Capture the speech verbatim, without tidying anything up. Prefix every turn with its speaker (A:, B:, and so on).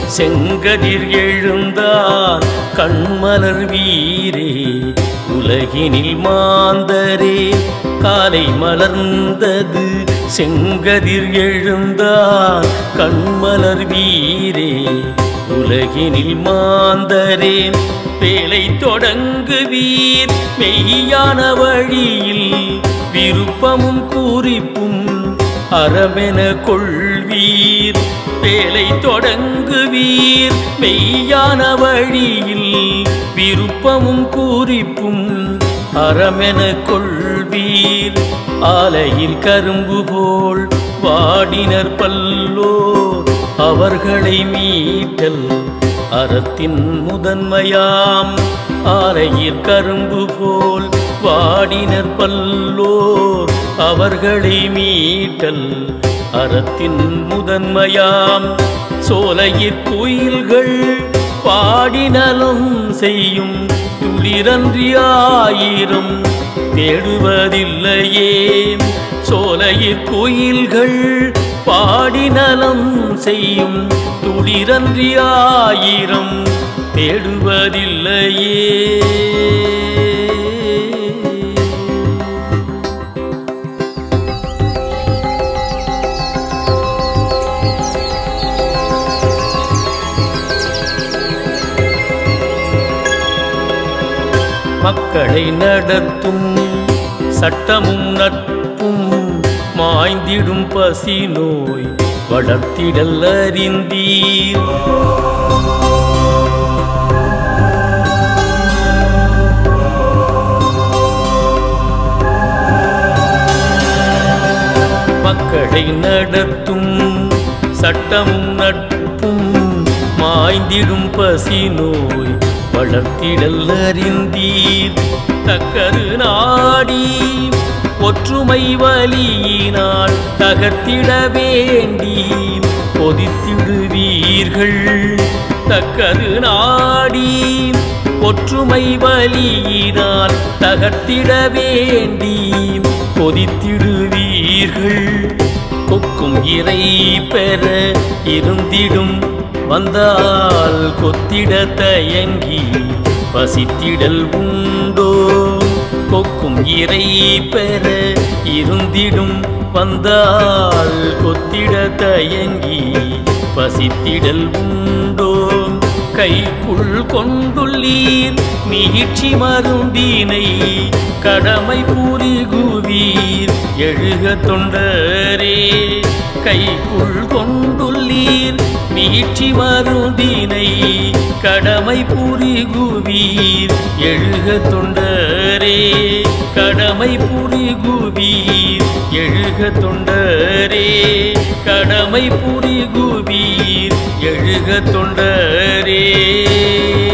A: செங்கதிர் எழுந்தார் கண்மலர் வீரே உலகினில் மாந்தரே காலை மலர்ந்தது செங்கதிர் எழுந்தார் கண்மலர் வீரே உலகினில் மாந்தரே வேலை தொடங்குவீர் மெய்யான வழியில் விருப்பமும் குறிப்பும் அறமென கொள்வீர் வேலை தொடங்குவீர் மெய்யான வழியில் விருப்பமும் குறிப்பும் அறமென கொள்வீர் ஆலையில் கரும்பு போல் வாடினர் பல்லோர் அவர்களை மீட்டல் அறத்தின் முதன்மையாம் ஆலையில் கரும்பு போல் வாடினர் பல்லோர் அவர்களை மீட்டல் அறத்தின் முதன்மையாம் சோலையிற் குயில்கள் பாடினலும் செய்யும் துளிரன்றி ஆயிரம் தேடுவதில்லையே சோலையிற் குயில்கள் பாடினலம் செய்யும் துளிரன்றி ஆயிரம் தேடுவதில்லையே மக்களை நடத்தும் சட்டமும் நட்பும் மாய்ந்திடும் பசி நோய் வளர்த்திடல் அறிந்தீர் மக்களை நடத்தும் சட்டமும் நட்பும் மாய்ந்திடும் பசி நோய் வளர்த்திடல் அறிந்தீர் தக்கரு நாடி ஒற்றுமை வலியினால் தகர்த்திட வேண்டி கொதித்திடுவீர்கள் தக்கரு நாடி ஒற்றுமை வலியினால் தகர்த்திட வேண்டி கொதித்திடுவீர்கள் கொக்கும் இறை பெற இருந்திடும் வந்தால் கொத்திட தயங்கி பசித்திடல் உண்டோ கொக்கும் இறை பெற இருந்திடும் வந்தால் கொத்திட தயங்கி பசித்திடல் உண்டோ கைக்குள் கொண்டுள்ளீர் மீட்சி மருந்தினை கடமை புரிகுவீர் எழுக தொண்டரே கைக்குள் கொண்டுள்ளீர் மீட்சி மருந்தினை கடமை புரிகுவீர் எழுக தொண்டரே கடமை புரிகுவீர் எழுக தொண்டரே கடமை புரிகுவீர் எழுக தொண்டரே